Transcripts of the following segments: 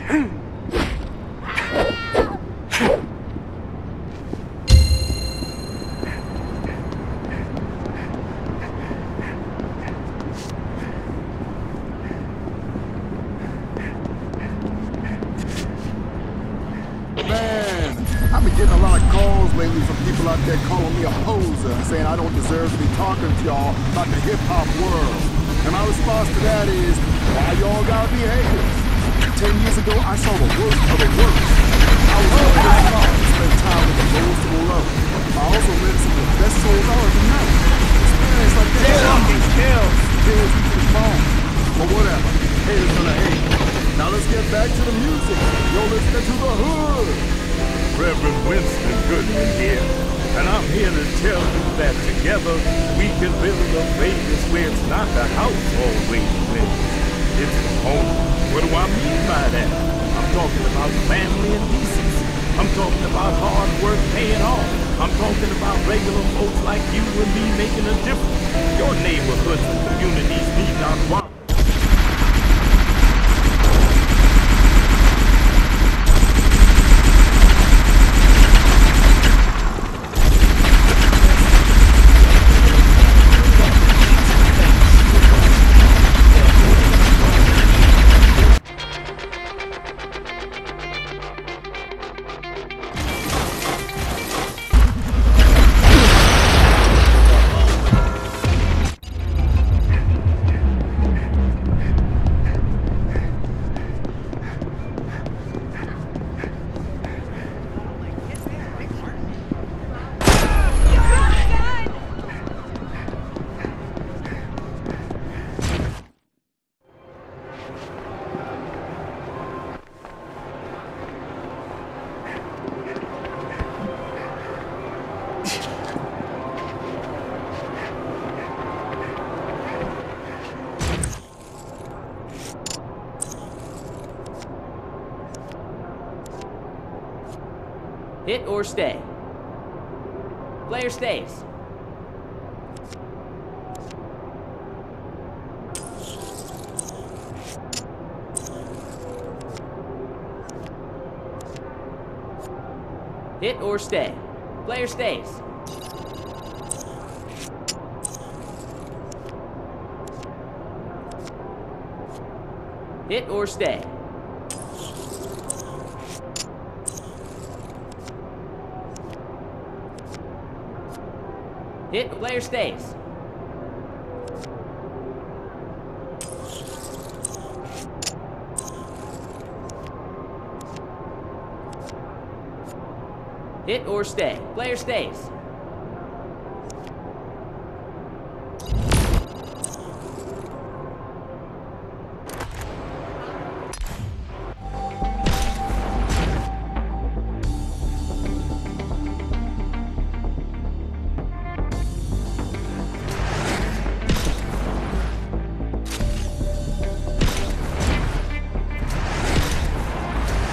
I've been getting a lot of calls lately from people out there calling me a poser and saying I don't deserve to be talking to y'all about the hip-hop world. And my response to that is, why y'all gotta be haters? 10 years ago, I saw the worst of the worst. I was on this car to spend time with the lowest of the low. I also met some of the best souls I ever met. Experience like that. Kills you to the phone. But whatever. Haters gonna hate. Now let's get back to the music. You're listening to The Hood. Reverend Winston Goodman here, and I'm here to tell you that together we can build a Vegas where it's not the house always wins, it's the home. What do I mean by that? I'm talking about family and decency. I'm talking about hard work paying off. I'm talking about regular folks like you and me making a difference. Your neighborhoods and communities need not want. Hit or stay. Player stays. Hit or stay. Player stays. Hit or stay. Hit, player stays. Hit or stay. Player stays.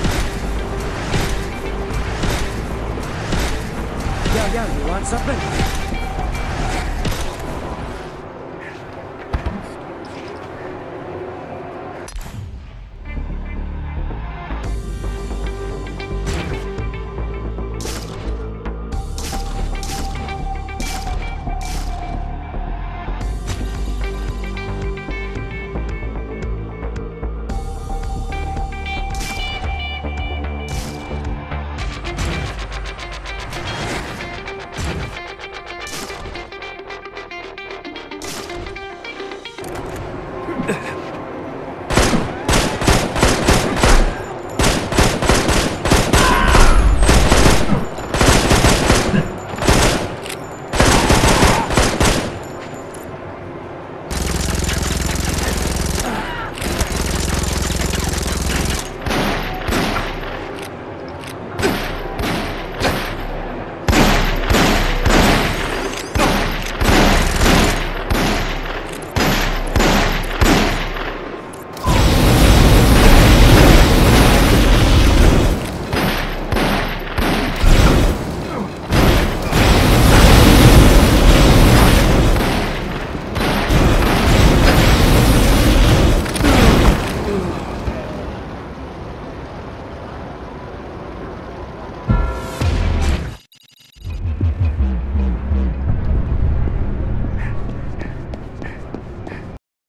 Yeah, you want something?